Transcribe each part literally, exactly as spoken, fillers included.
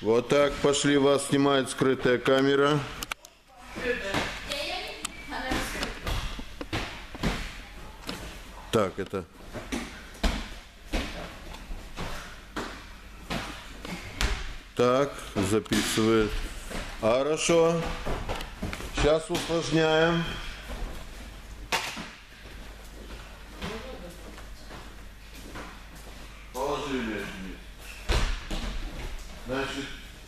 Вот так, пошли, вас снимает скрытая камера. Так, это... Так, записывает. Хорошо. Сейчас усложняем. Положили вниз. Значит,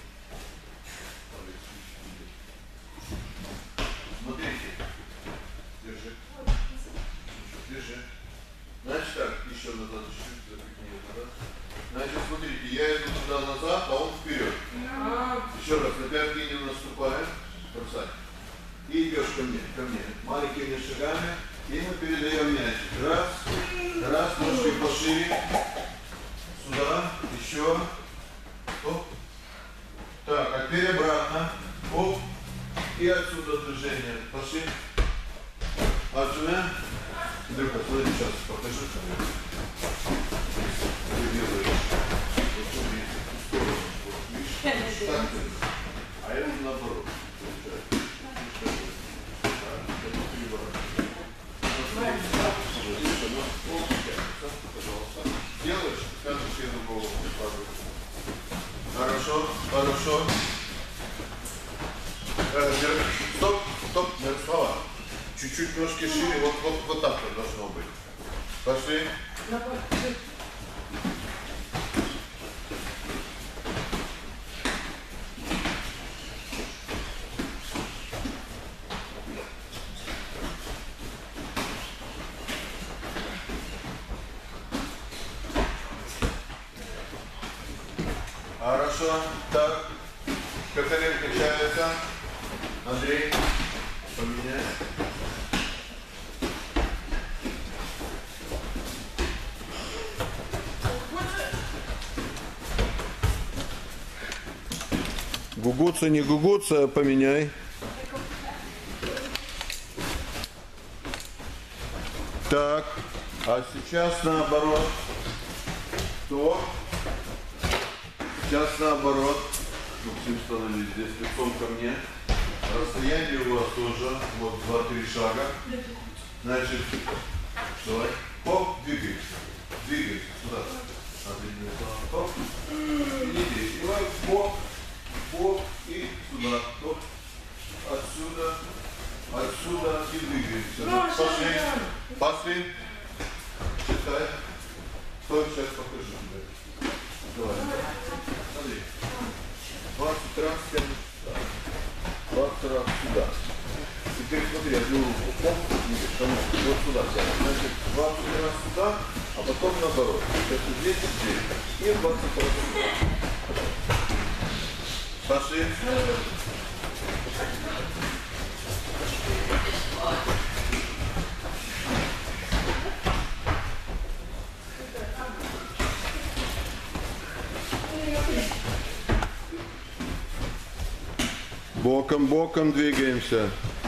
смотрите. Держи. Держи. Значит так, еще назад чуть-чуть запихни назад. Значит, смотрите, я иду туда назад, а он вперед. Еще раз, на пятки не наступаем. Бросай. И идешь ко мне, ко мне. Маленькими шагами. И мы передаем мячик. Раз. Раз, ножки пошире. Сюда. Еще. Оп. Так, а теперь обратно. Оп. И отсюда движение. Пошли. Отсюда. Андрюха, смотри, сейчас покажу. Ты делаешь. Так, а это наоборот. Делаешь, скажешь, я на голову падаю. Хорошо, хорошо. Стоп, стоп, Ярослава. Чуть-чуть ножки шире, вот, вот, вот так вот должно быть. Пошли. Хорошо. Так. Катарин качается. Андрей, поменяй. Гугуться, не гугуться, поменяй. Так. А сейчас наоборот. То. Сейчас наоборот. Максим, становись здесь лицом ко мне. Расстояние у вас тоже. Вот два-три шага. Значит, давай. Хоп, двигаешься. Двигаешься сюда. Хоп. И здесь. Давай. Хоп. Хоп. И сюда. Хоп. Отсюда. Отсюда. И двигаемся. Пошли. Пошли. Читай. Стой, сейчас покажу тебе. Давай. Смотри. двадцать раз тянешь сюда. двадцать раз сюда. Теперь смотри, одну руку. Вот сюда тянешь. Значит, двадцать раз сюда, а потом наоборот. Сейчас здесь и здесь. И двадцать раз сюда. Пошли. Боком-боком двигаемся.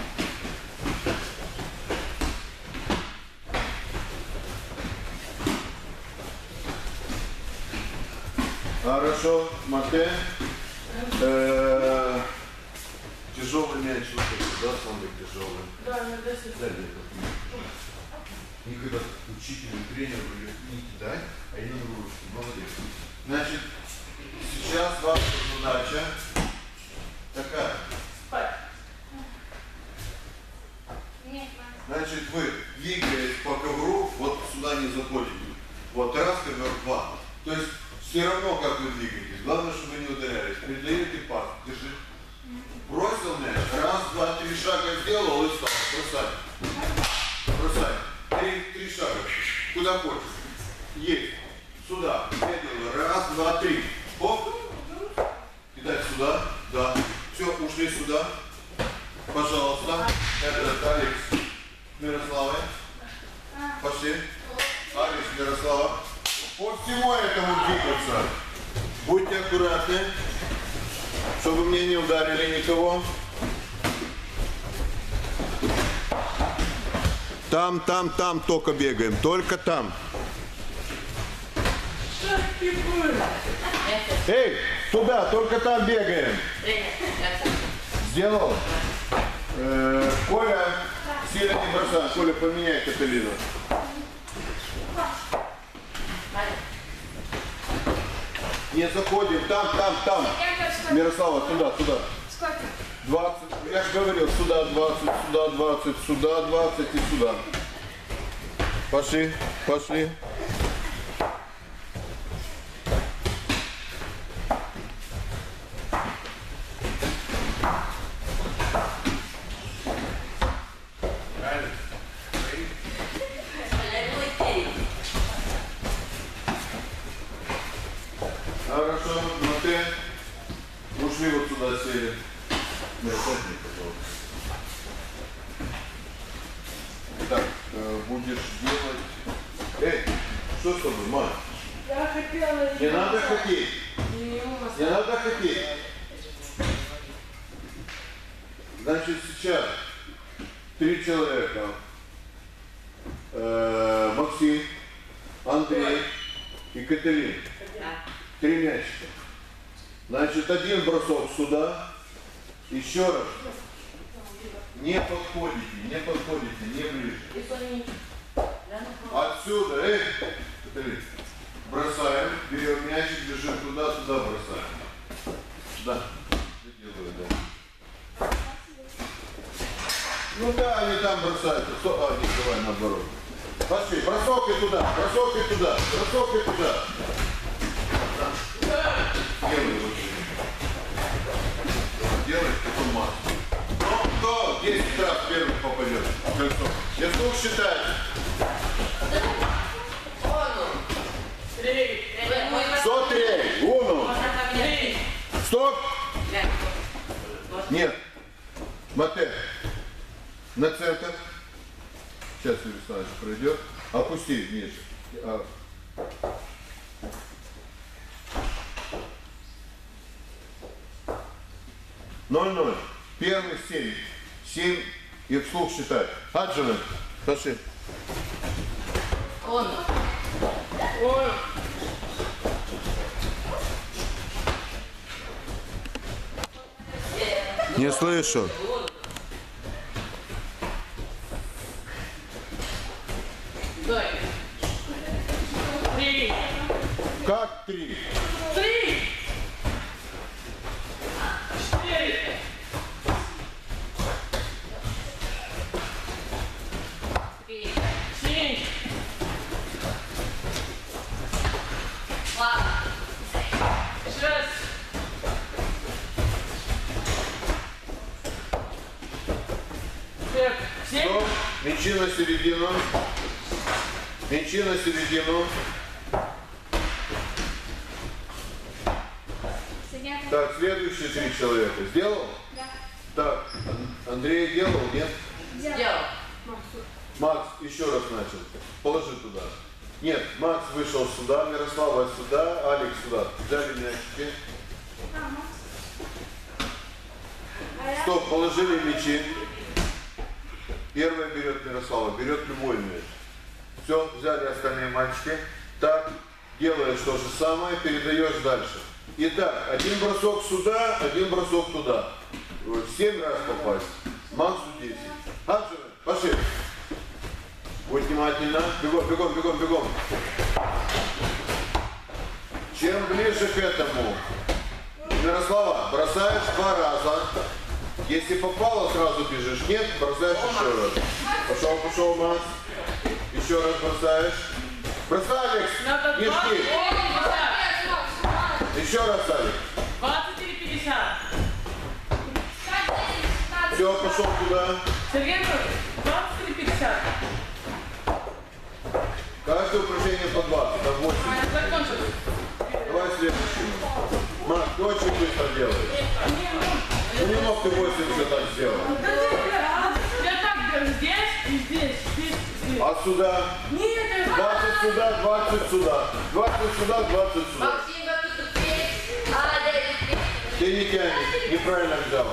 Хорошо, Мате. Э-э- тяжелый мяч, вот это, да, самый тяжелый? Да, на десять. Да, нет. Никогда учителю, тренеру не кидай, а именно ручку. Молодец. Значит, сейчас ваша задача такая. Спать. Значит, вы, двигаясь по ковру, вот сюда не заходите. Вот раз, ковер, два. То есть, все равно, как вы двигаетесь. Главное, чтобы вы не ударялись. Передаете пас. Держи. Бросил мяч. Раз, два, три шага сделал и встал. Бросай. Бросай. Три, три шага. Куда хочешь. Есть. Сюда. Я делаю. Раз, два, три. Оп. Кидать сюда. Да. Все, ушли сюда. Пожалуйста. Это Алекс. Мирослава. Пошли. Алекс, Мирослава. По всему этому двигаться. Будьте аккуратны, чтобы мне не ударили никого. Там, там, там только бегаем. Только там. Что ты будешь? Эй, туда, только там бегаем. Сделал? Э, Коля, сильно не бросай. Коля, поменяй Каталину. Не заходим, там, там, там. Мирослава, туда, туда. Сколько? двадцать. Я же говорил, сюда двадцать, сюда двадцать, сюда двадцать и сюда. Пошли, пошли. Хорошо, ну ты ушли вот сюда сели. Так, э, будешь делать... Эй, что с тобой, мать? Я хотела... Не надо хотеть. Не надо хотеть. Значит, сейчас три человека. Э, Максим, Андрей и Катерина. Три мячика. Значит, один бросок сюда. Еще раз. Не подходите, не подходите, не ближе. Отсюда, эй, Катерина, бросаем, берем мячик, бежим туда, туда бросаем. Да, делаю, да. Ну да, они там бросают. А, не давай наоборот. Пошли, бросок и туда, бросок и туда, бросок и туда. Делай вот. Делай, потом массу. Ну, кто десять раз первый попадет в кольцо? Я сколько считаю? Сто три. Уну. Стоп. Нет. Мате. На центр. Сейчас Юрий Александрович пройдет. Опусти ниже. А. Ноль-ноль. Первый семь. Семь и вслух считать. Аджина. Пошли. Он. Он. Не слышу. Три. Как три? Три. Четыре. Семь. Шесть. Семь. Стоп. Мячи на середину. Мячи на середину. Так, следующие три человека. Сделал? Да. Так, Андрей делал, нет? Сделал. Макс, еще раз начал. Положи туда. Нет, Макс вышел сюда, Мирослава сюда, Алекс сюда. Взяли мячики. Стоп, положили мячи. Первая берет Мирослава, берет любой мяч. Все, взяли остальные мальчики. Так, делаешь то же самое, передаешь дальше. Итак, один бросок сюда, один бросок туда. Семь раз попасть. Максу десять. Аджина, пошли. Будь внимательно. Бегом, бегом, бегом, бегом. Чем ближе к этому. Мирослава, бросаешь два раза. Если попало, сразу бежишь. Нет, бросаешь еще раз. Пошел, пошел, Макс. Еще раз бросаешь. Бросай, Алекс. Не жди. Еще раз, Алекс. двадцать или пятьдесят? Все, пошел туда. Сергей, двадцать или пятьдесят? Каждое упражнение по двадцать, на восемь. Закончилось. Давай следующий. Макс, ты очень быстро делаешь. Ну не мог ты восемьдесят так сделать. Я так беру здесь и здесь, здесь, здесь. А сюда? Нет, это... двадцать сюда, двадцать сюда. двадцать сюда, двадцать сюда. Максим, как тут теперь? А, да, Ты не тянешь, неправильно взял.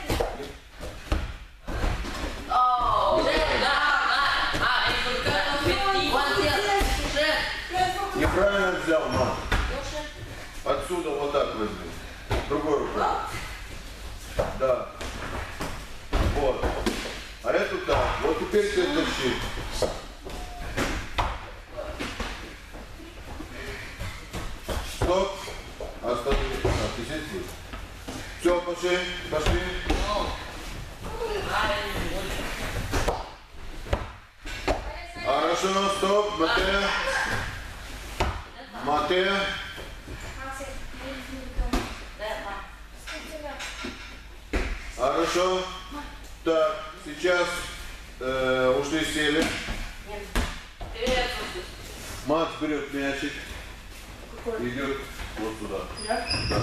О, да, да, а, это как он делает? Неправильно взял, Макс. Отсюда возьми. Другой рукой. Да. Вот. А эту так. Вот теперь ты тащи. Стоп. Останови. А, ты сидишь? Все, пошли. Пошли. Хорошо, стоп. Матея. Матея. Хорошо. Так, сейчас э, ушли, сели. Макс берет мячик. Идет вот сюда. Я? Да.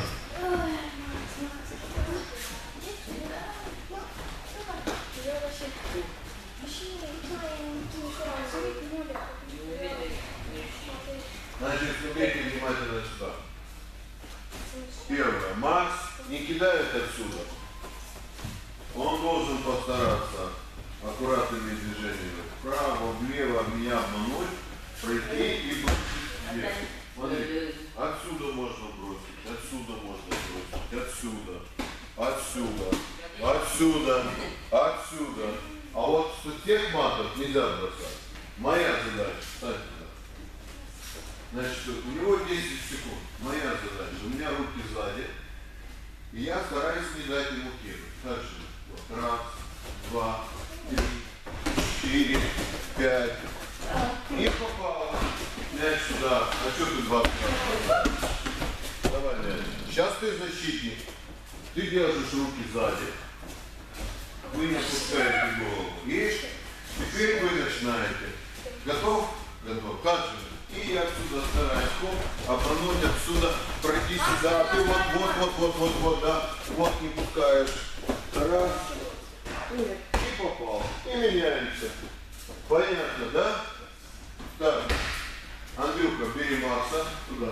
Значит, смотрите внимательно сюда. Первое. Макс не кидает отсюда. Он должен постараться аккуратными движениями вправо, влево, меня обмануть, пройти и бросить. Смотри, отсюда можно бросить, отсюда можно бросить, отсюда, отсюда, отсюда, отсюда. А вот с тех матов нельзя бросать. Моя задача, кстати, значит, у него десять секунд. Моя задача, у меня руки сзади, и я стараюсь не дать ему кинуть. Дальше. Вот. Раз, два, три, четыре, пять. И попало. Мяч сюда. А что ты два? Давай мяч. Сейчас ты защитник. Ты держишь руки сзади. Вы не опускаете голову. И теперь вы начинаете. Готов? Готов. Как же? И я отсюда стараюсь, хоп, обмануть отсюда, пройти сюда, ты вот, вот, вот, вот, вот, вот, да, вот не пускаешь. Раз, и попал, и меняемся. Понятно, да? Так, Андрюха, бери Макса туда.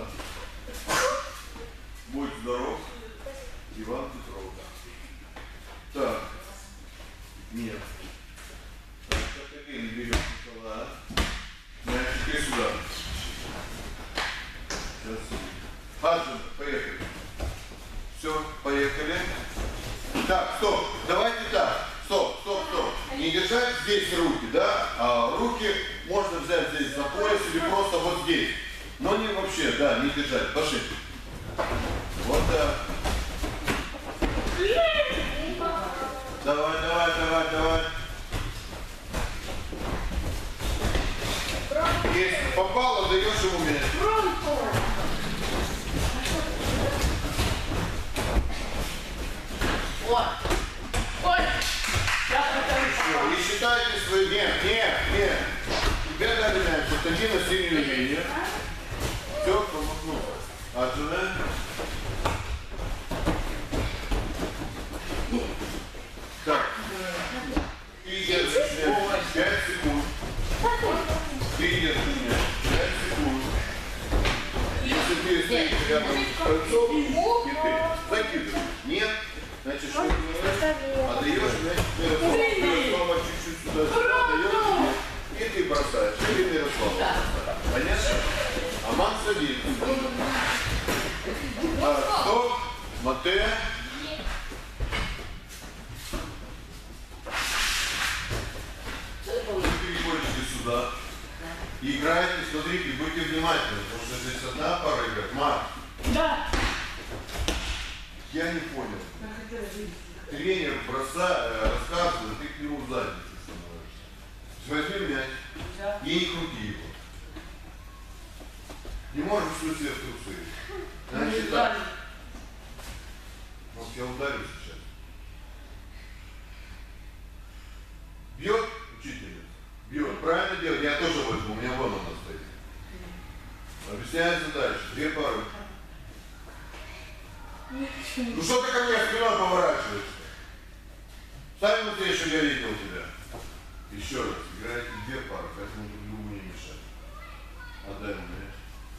Будь здоров, Иван Петров. Так, нет. Катерина берет Николая. Значит, и сюда. Сейчас. Хаджин, поехали. Все, поехали. Так, стоп. Давайте так. Стоп, стоп, стоп. Не держать здесь руки, да? А руки можно взять здесь за пояс или просто вот здесь. Но не вообще, да, не держать. Пошли. Вот так. Давай, давай, давай, давай. Если попало, даешь ему мяч. Ой. Ой. Я Все, не считайте свои... Нет, нет, нет. Тебя дали мяч. Вот один на синюю линию. Все, помогну. Отжимаем. Так. Ты держишь мяч. Пять секунд. Ты держишь мяч. Пять секунд. Если ты стоишь рядом с кольцом, и ты закидываешь. Нет. Значит, что ты делаешь? Отдаешь мяч Мирослава чуть-чуть сюда, сюда отдаешь, и ты бросаешь. Или Мирослава. Понятно? А Макс один. Так, стоп. Матея. Переходите сюда. И играете, смотрите, будьте внимательны, потому что здесь одна пара играет. Марк. Да. Я не понял. Тренер бросает, рассказывает, ты к нему в задницу становишься. Возьми мяч и не крути его. Не можешь всю себе в трусы. Значит так. Вот я ударю сейчас. Бьет учительница? Бьет. Правильно делает? Я тоже возьму, у меня вон она стоит. Объясняется дальше. Две пары. Ну что ты ко мне спиной поворачиваешься? Сами вот я еще я видел тебя. Еще раз, играете две пары, поэтому друг другу не мешать. Отдай ему мяч.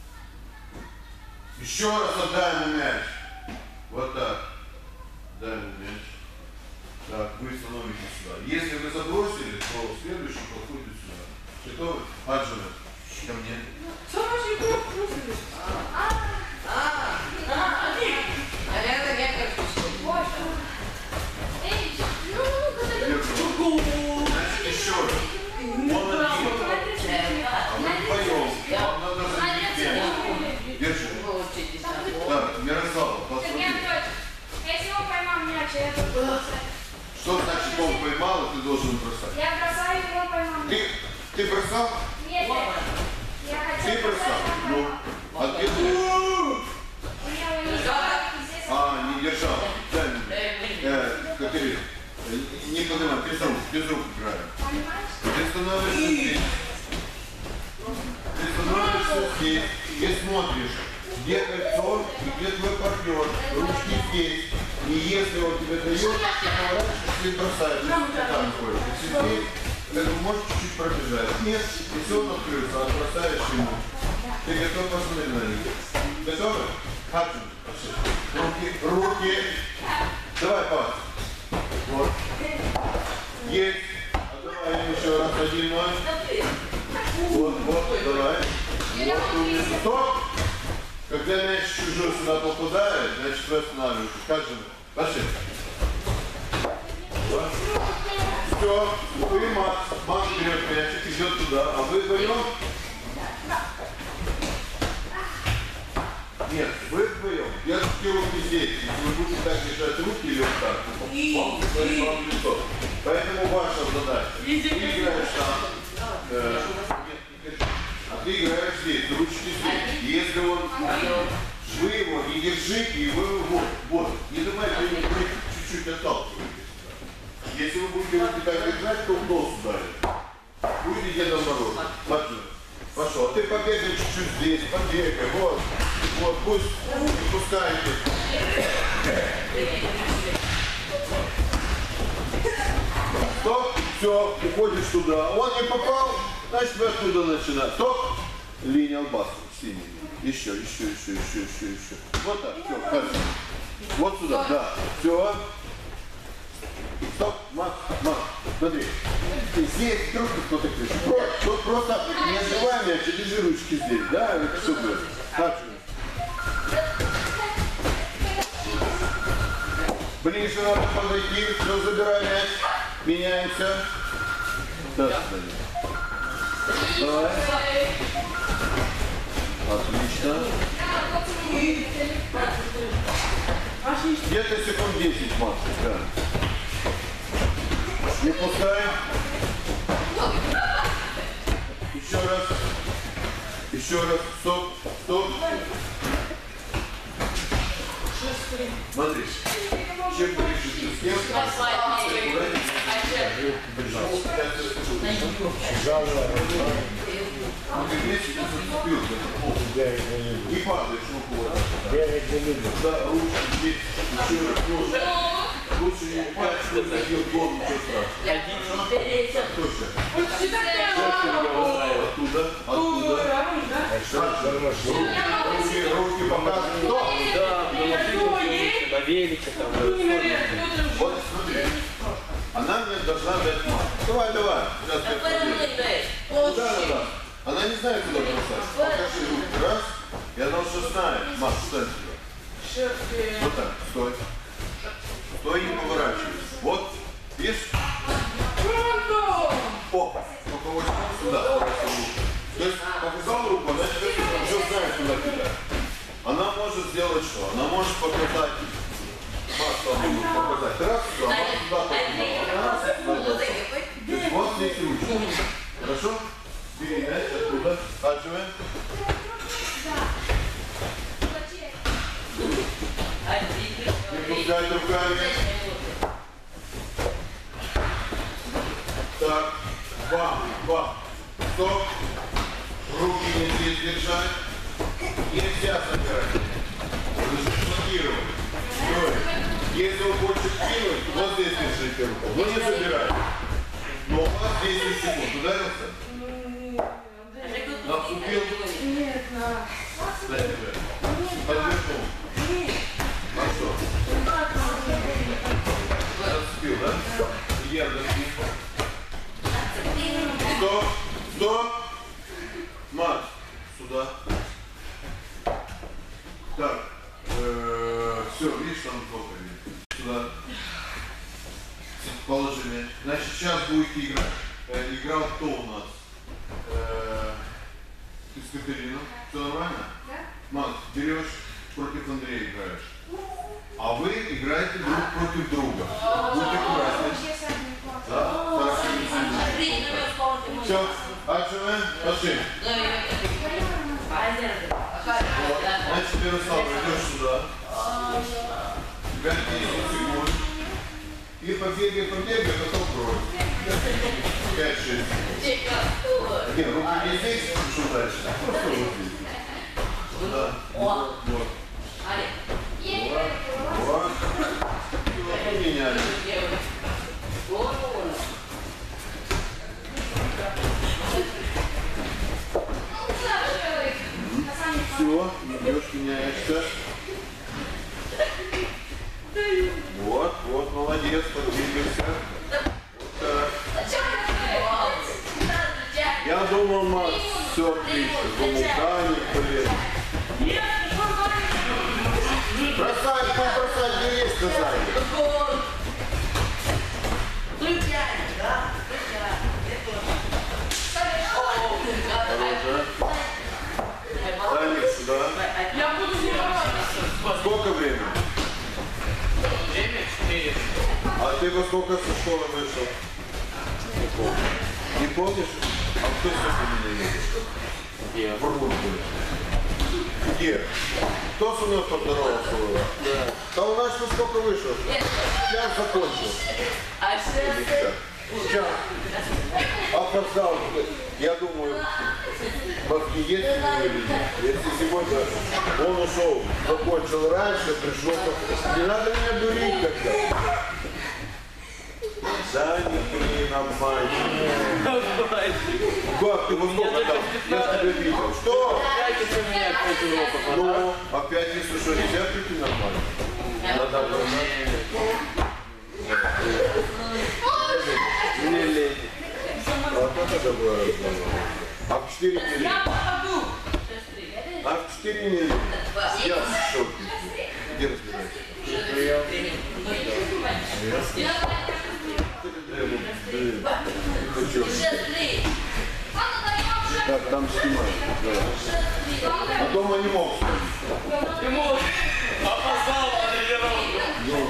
Еще раз отдай ему мяч. Вот так. Дай ему мяч. Так, вы становитесь сюда. Если вы забросили, то следующий подходит сюда. Готовы? Аджина, ко мне. Что ваши игры бросили? А, а, а, Что значит он поймал, и ты должен бросать? Я бросаю его поймал. Ты, ты бросал? Нет, я хотел Ты бросал? бросать, он Ну, поймал. а ты... У меня его не знаю, здесь. А, не держал. Дай мне. Э, Катерина, не поднимай, без рук, без рук играем. Понимаешь? Ты становишься здесь. Ты становишься здесь и смотришь, где кольцо и где твой партнер. Ручки здесь. И если он тебе дает, ты поворачиваешься и бросаешь. Ты там ходишь. Если здесь, ты можешь чуть-чуть пробежать. Нет, если он открылся, а бросаешь ему. Ты готов посмотреть на них? Готовы? Хатун, пошли. Руки, руки. Давай, пас. Вот. Есть. А давай еще раз один ноль. Вот, вот, давай. Вот, умница. Стоп. Когда мяч чужой сюда попадает, значит вы останавливаетесь. Как же вы? Пошли. Все. Вы Макс. Макс берет мячик, идет туда. А вы вдвоем? Нет, вы вдвоем. Держите руки здесь. Если вы будете так держать руки или вот так, вам будет вам в лицо. Поэтому ваша задача. Ты играешь там. Э, а ты играешь здесь, ручки здесь. И если он, вы его не держите, и вы его вот, вот. Не давайте вы чуть-чуть отталкиваете. Если вы будете руки так держать, то в нос ударит. Будете Дедом Морозом. Пошел. Пошел. А ты побегай чуть-чуть здесь, побегай. Вот. Вот, пусть не пускайте. Стоп, все, уходишь туда. Он не попал, значит вы оттуда начинаете. Стоп, линия албаса, синяя. Еще, еще, еще, еще, еще, еще. Вот так, все, кажется. Вот сюда, да. Все. Стоп, Макс, Макс, смотри. Здесь вдруг кто-то кричит. Просто, просто не отжимай мяч, а держи ручки здесь, да? Это все будет. Так же. Ближе надо подойти, все, забирай мяч. Меняемся. Да, давай. Отлично. Где-то секунд десять, Макс. Да. Не пускай. Еще раз. Еще раз. Стоп. Стоп. Смотри. Чем ближе ты с кем? И падаешь рукой. Да, ручки здесь. Еще раз ножик. Лучше не упасть, что зайдет гол, ничего страшного. Точно. Оттуда, оттуда. Руки, руки показывают. Да, на машине, на велике там. Вот смотри. Она мне должна дать мат. Давай, давай. Сейчас я смотрю. Да, да, да. Она не знает, куда бросать. Покажи руки. Раз. И она уже знает. Мат, стой сюда. Вот так, стой. Стой, не поворачивайся. Вот. Видишь? О, боковой сюда. То есть показал руку, она теперь уже знает, куда кидать. Она может сделать что? Она может показать. Макс, он может показать. Раз, сюда, Макс туда показал. То есть вот здесь ручки. Хорошо? Бери мяч оттуда. Адживай. Не пускай руками. Так, бам, бам. Стоп. Руки не здесь держать. Нельзя собирать. Нужно блокировать. Стой. Если он хочет кинуть, вот здесь держите руку. Но не забирай. Но у вас десять секунд. Ударился? Наступил? Нет, на. Дай тебе. Подвернул. Хорошо. Наступил, да? Я достиг. Стоп. Стоп. Макс, сюда. Так. Э-э, все, видишь, там хлопали. Сюда. Положи мяч. Значит, сейчас будете играть. Э, играл кто у нас? Э-э, ты с Катериной. Все нормально? Да. Макс, берешь, против Андрея играешь. А вы играете друг против друга. Машин. Вот. Значит, Ярослав, идешь сюда. пять секунд. И побегай, побегай, потом брось. пять-шесть. Не, руки не здесь, что дальше? Просто вот здесь. Да. Вот. Вот. Вот. И поменяли. Все, идешь, меняешься. Вот, вот, молодец, подвигайся. Вот так. Я думал, Макс, все отлично. Думал, да, не полез. Нет, что говоришь? Бросай, пусть бросать, не есть сказать. Дальше сюда. Я буду снимать. Сколько времени? Время четыре. А ты во сколько со школы вышел? Не помню. Не помнишь? А кто сегодня меня едет? Я. В Рудбуле. Где? Кто со мной поздоровался? Да. Да у нас во сколько вышел? Я закончил. Сейчас. Опоздал. Я думаю, мозги есть у него или нет? Если сегодня он ушел, закончил раньше, пришел, не надо меня дурить тогда. Да не дури, нормально. Как ты во сколько там? Я тебя видел. Что? Опять у меня опять уроков. Ну, опять если что, нельзя прийти нормально. Надо Не лезь. А как это было? А в четыре не Я попаду. А в четыре не я в шоке. Где разбираешься? Так, там снимают. А дома не мог. Ему опоздал на тренировку.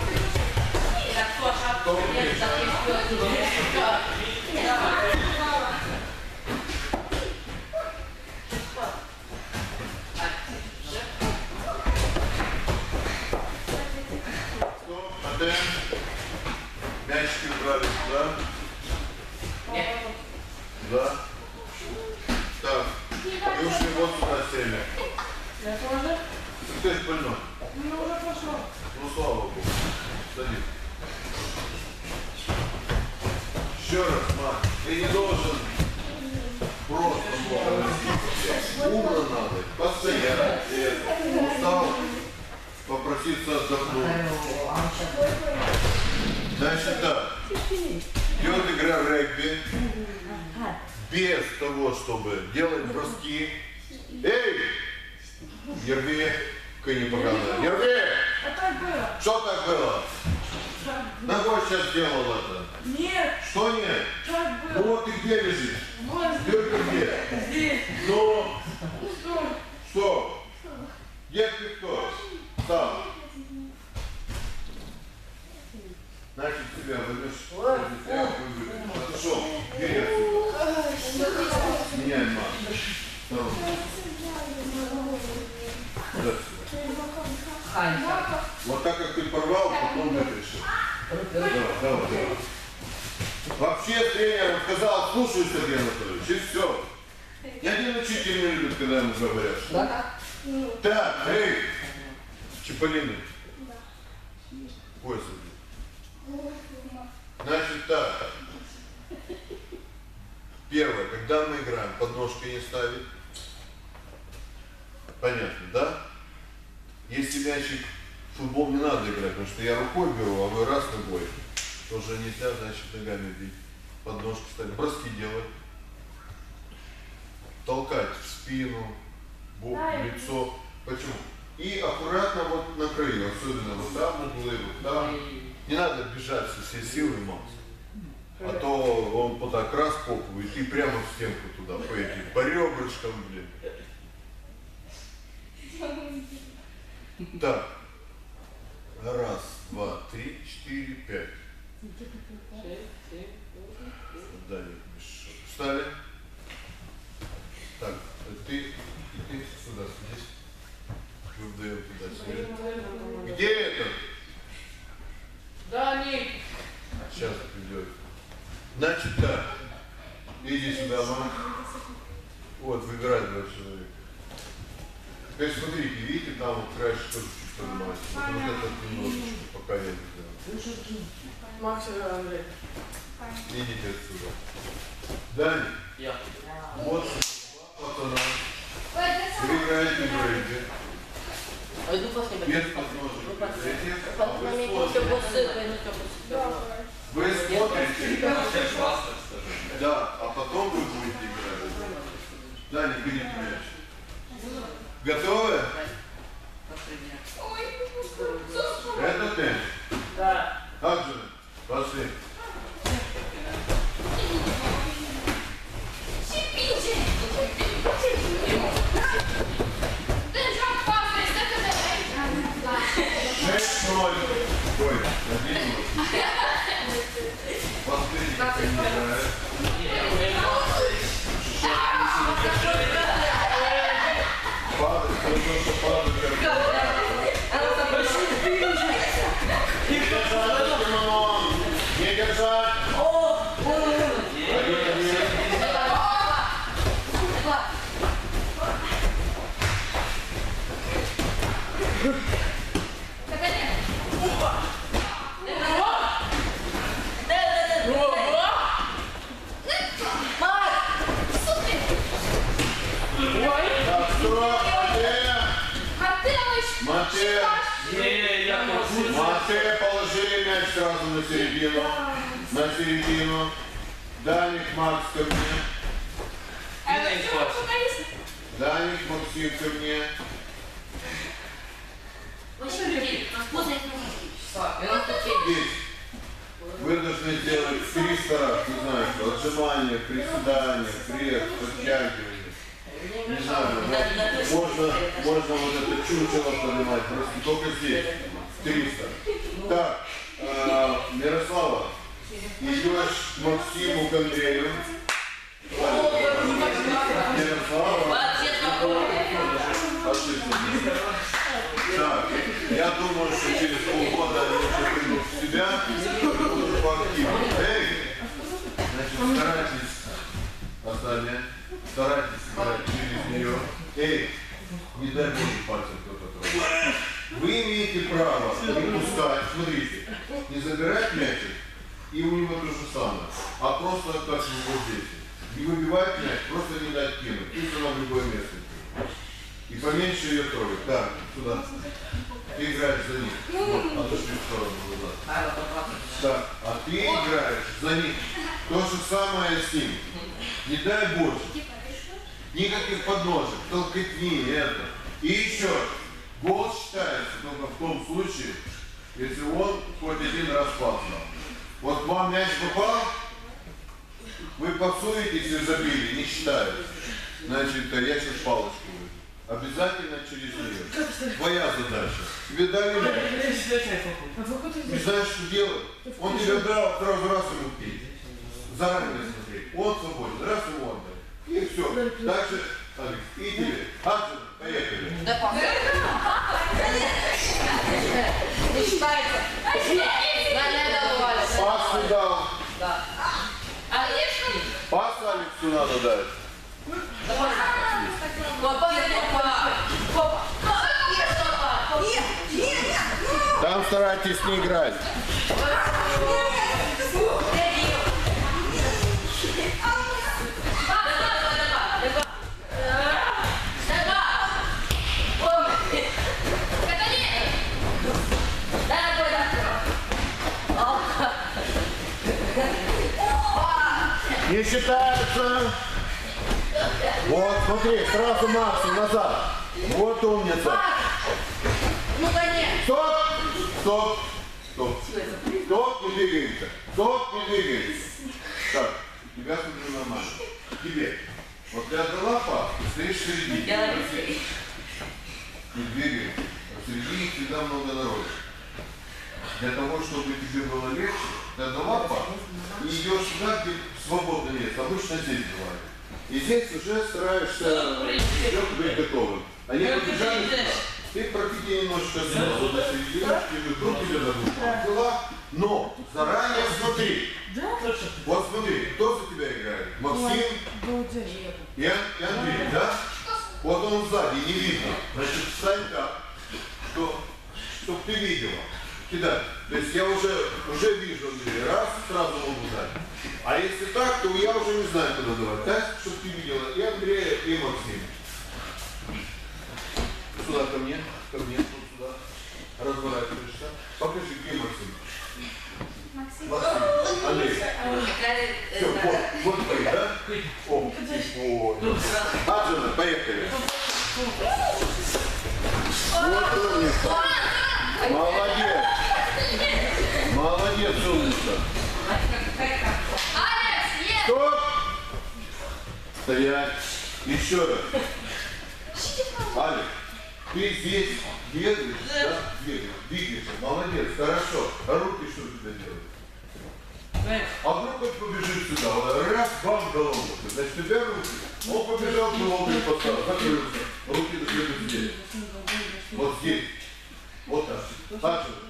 Стоп, мячики убрали сюда. Да. Так. И ушли вот сюда сели. Я тоже? Кто их больной? Ну, уже пошло. Ну, слава Богу. Садись. Еще раз, Марк, ты не должен просто вот умно надо, постоять. Устал, попроситься отдохнуть. Значит так, идет игра регби, без того, чтобы делать броски. Эй! Не рви, не показывай. Не рви! А так было. Что так было? Ногой сейчас сделал это. Нет, Что нет? так Ну было. вот ты где лежишь? Вот Дырка где? здесь. Ну, Что? что? Где ты кто? Сам. Значит, себя возьмешь. Хорошо, бери отсюда. Меняй мать. Вот так как ты порвал, потом выпишешь. Давай, давай, давай. Вообще тренер сказал, слушай, Сергей Анатольевич, и все. Ни один учитель не любит, когда ему говорят. Да? Так, эй, Чиполлино. Пояс иди. Значит так. Первое, когда мы играем, подножки не ставить. Понятно, да? Если мячик, футбол не надо играть, потому что я рукой беру, а вы раз ногой. Тоже нельзя, значит, ногами бить. Подножки ставить, броски делать. Толкать в спину, бок, в лицо. Почему? И аккуратно вот на краю, особенно вот там углы, вот там. Не надо бежать со всей силы, Макс. А то он вот так раз попывает и прямо в стенку туда, по этим, по ребрышкам, блин. Так. Раз, два, три, четыре, пять. Далее. Встали. Ты, ты сюда, здесь. Мы вдаем туда. Где это? Да, Ник. Сейчас придет. Значит так. Иди сюда, мама. Вот, выбирай два человека. Теперь смотрите, видите, там вот краешек тоже чуть поднимается. Вот, вот этот немножечко, пока я не сделаю. Макс и Андрей. Идите отсюда. Дани, Я. вот, вот она. Ой, это Вы играете в брейке. Пойду после Без подножек. Третье. А Потом вы мне все смотрите. посыпай, ну что посыпай. Вы смотрите. Вообще классно, что же. Да, а потом вы будете играть. Дани, берите мяч. Готовы? Это ты. Да. Как же? Пошли. Шесть ноль. Ой, один ноль. Посмотрите, как они играют. Падает, кто-то падает. Не держать, Тимон! Не держать! Один, один. Так, стоп, Матея! Матея! Не, я не Матея, положили мяч сразу на середину. На середину. Даник, Макс ко мне. Даник, Максим ко мне. Здесь. Вы должны сделать триста раз, не знаю, что, отжимания, приседания, пресс, подтягивания. Не знаю, но можно, можно вот это чучело поднимать, просто только здесь. триста. Так, э, Мирослава, идешь к Максиму, к Андрею. Мирослава. Так, я думаю, что через полгода они уже придут в себя и будут поактивнее. Эй, значит, старайтесь, остальные, старайтесь играть через нее. Эй, не дай Боже пальцем кто-то трогает. Вы имеете право не пускать, смотрите, не забирать мячик, и у него то же самое, а просто как вот здесь. Не выбивать мяч, просто не дать кинуть, и она в любое место. И поменьше ее трогать. Так, сюда. Ты играешь за них. Вот, отошли в сторону глаза. Так, а ты играешь за них. То же самое с ним. Не дай Боже. Никаких подножек, толкотни, это. И еще. Гол считается только в том случае, если он хоть один раз пас дал. Вот вам мяч попал, вы подсуетесь и забили, не считается. Значит, я сейчас палочку выйду. Обязательно через нее. Твоя задача. Тебе дали мяч. Не знаешь, что делать? Он тебе дал, сразу раз ему пить. Заранее смотри. Он свободен, раз ему отдай. И все. Дальше, Алекс, и тебе. Аджин, поехали. Не считается. Пас ты дал. Да. Пас Алексу надо дать. Там старайтесь не играть. Не считается. Вот, смотри, сразу Максу назад. Вот умница. Ну, конечно. Стоп! Стоп! Стоп! Стоп, не двигаемся. Стоп, не двигаемся. Так, тебя смотрю нормально. Тебе. Вот ты отдала пас, ты стоишь в середине. Не двигаемся. В середине всегда много народу. Для того, чтобы тебе было легче, ты отдала пас и идешь сюда, где свободное место. Обычно здесь бывает. И здесь уже стараешься быть готовым. Они побежали туда. Ты прокати немножко снизу до серединочки, вдруг тебе дадут дела. Но заранее смотри. Вот смотри, кто за тебя играет? Максим и, и Андрей, да? Вот он сзади, не видно. Значит, встань так, что, чтоб ты видела. Кидай. То есть я уже, уже вижу Андрея. Раз, сразу могу дать. А если так, то я уже не знаю, куда давать. Так, чтобы ты видела и Андрея, и Максима. Сюда ко мне, ко мне, вот сюда. Разворачиваешься. Покажи, где Максим. Максим. Максим. Андрей. Все, вот, вот твои, да? О, ой. Аджина, поехали. Вот умница. Молодец. Молодец, умница. Стоп. Стоять. Еще раз. Алекс, ты здесь бегаешь, да? Бегаешь, двигаешься. Молодец, хорошо. А руки что у тебя делают? А вдруг он побежит сюда, раз, бам, голову. Значит, у тебя руки. Он побежал, голову и поставил. Закрылся. Руки должны здесь. Вот здесь. Вот так. Так же.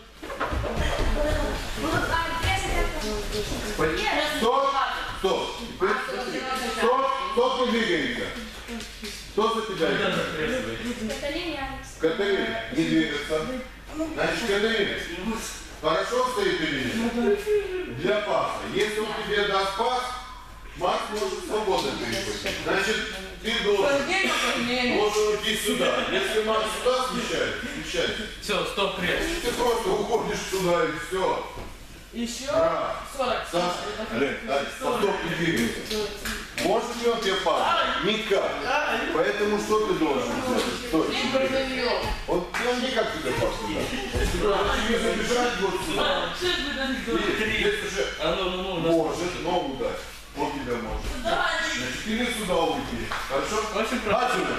Стоп! Стоп! Теперь смотри. Стоп! Стоп, мы двигаемся. Кто за тебя играет? Каталина Алекс. Каталина, не двигаться. Значит, Каталина, хорошо стоит или нет? Для паса. Если он тебе даст пас, Макс может свободно переходить. Значит, ты должен, должен уйти сюда. Если Макс сюда смещается, смещается. Все, стоп, пресс. Ты просто уходишь сюда и все. Еще Раз. сорок. Саша, Олег, стоп, не двигайся. Может ли он тебе падать? Никак. Поэтому что ты должен сделать? Стой. Он, он никак тебе падать не даст. Если он тебе забежать вот сюда. Здесь уже А ну, ну, ну, может ногу дать. Он тебя может. Значит, или сюда уйти. Хорошо? Очень просто. Отсюда.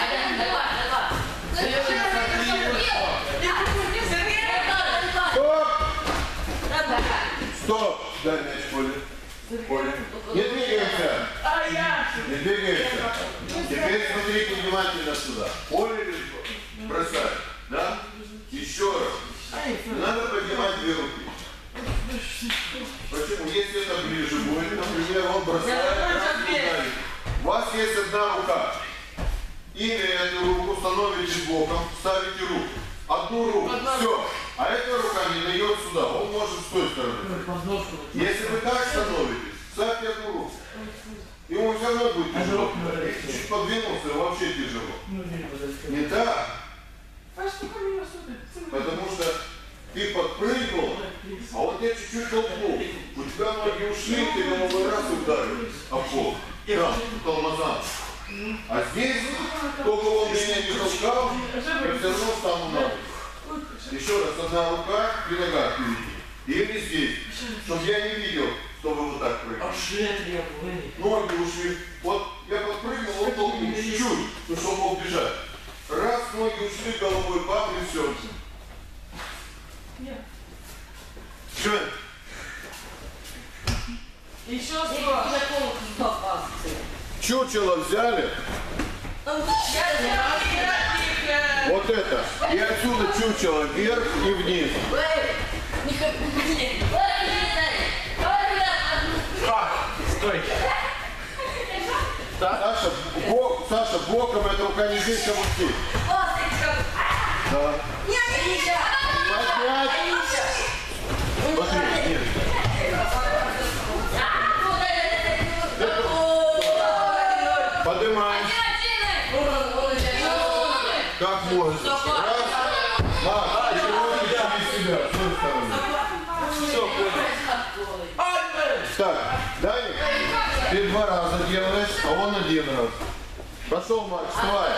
Стоп! Стоп! Дай мяч, Коля. Коля. Не двигаемся. А я. Не двигаемся. Теперь смотрите внимательно сюда. Поле или бросай. Да? Еще раз. Не надо поднимать две руки. Почему? Если это ближе будет, например, он бросает. У вас есть одна рука. Или эту руку становите боком, ставите руку. Одну руку. Все. А эта рука не дает сюда. Он может с той стороны. Если вы так становитесь, ставьте одну руку. Ему все равно будет тяжело. Если чуть подвинулся, вообще тяжело. Не так. Потому что ты подпрыгнул, а он тебя чуть-чуть толкнул. У тебя ноги ушли, ты головой раз ударил об пол. Там, тормоза. А здесь, только он меня не толкал, я все равно встану на руку. Еще раз, одна рука и нога впереди. Или здесь, чтобы я не видел, что вы вот так прыгаете. Ноги ушли. Вот я подпрыгнул, он толкнул чуть-чуть, ну, чтобы мог бежать. Раз, ноги ушли, головой бам, и все. Что? Еще сорок. Чучело взяли. Вот это. И отсюда чучело вверх и вниз. Стой. Саша, бок, Саша, боком эта рука не здесь, а вот здесь. Да. Поднять. Смотри, нет. Поднимай. Как можно? Раз. Макс, и руки через себя, с той стороны. Все, понял. Так, Даник, ты два раза делаешь, а он один раз. Пошел, Макс, вставай.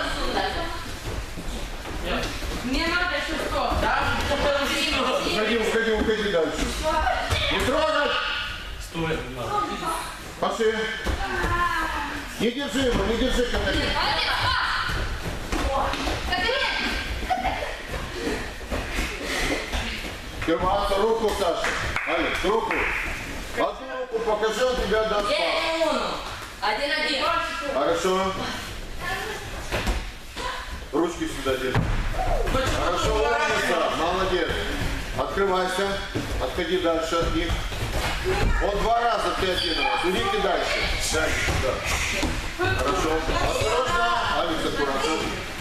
Мне надо еще сто. Да? Уходи, уходи, уходи дальше. Не трогать! Стой, не надо. Пошли. Не держи его, не держи Каталину. Тёма, руку, Саша. Алекс, руку. Одну руку покажи, он тебя даст пас. Один-один. Хорошо. Ручки сюда держи. Хорошо, умница, молодец. Открывайся, отходи дальше от них. Вот два раза ты один раз. Идите дальше. Дальше, сюда. Хорошо. Осторожно. Алекс, аккуратно.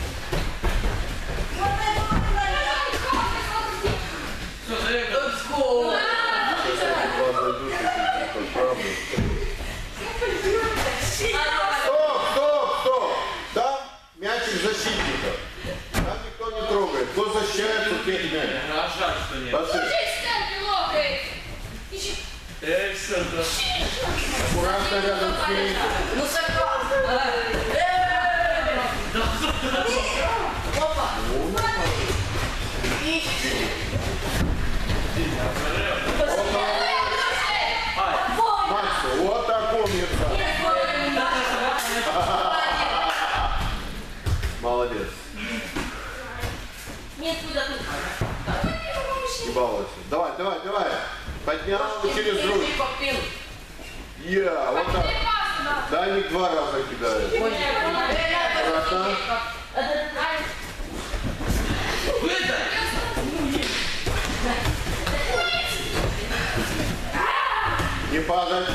Стоп, стоп, стоп. Там мячик защитника. Там никто не трогает. Кто защищает, тот не мяч. А жаль, что нет. Пошли. Эй, все, да. Аккуратно рядом с ней. Ну, согласен. Опа. Макс, вот так умница. Молодец. Нет, куда тут? Не балуйся. Давай, давай, давай. Поднял через грудь. Я, вот так. Даник два раза кидает. Аккуратно. Не падать.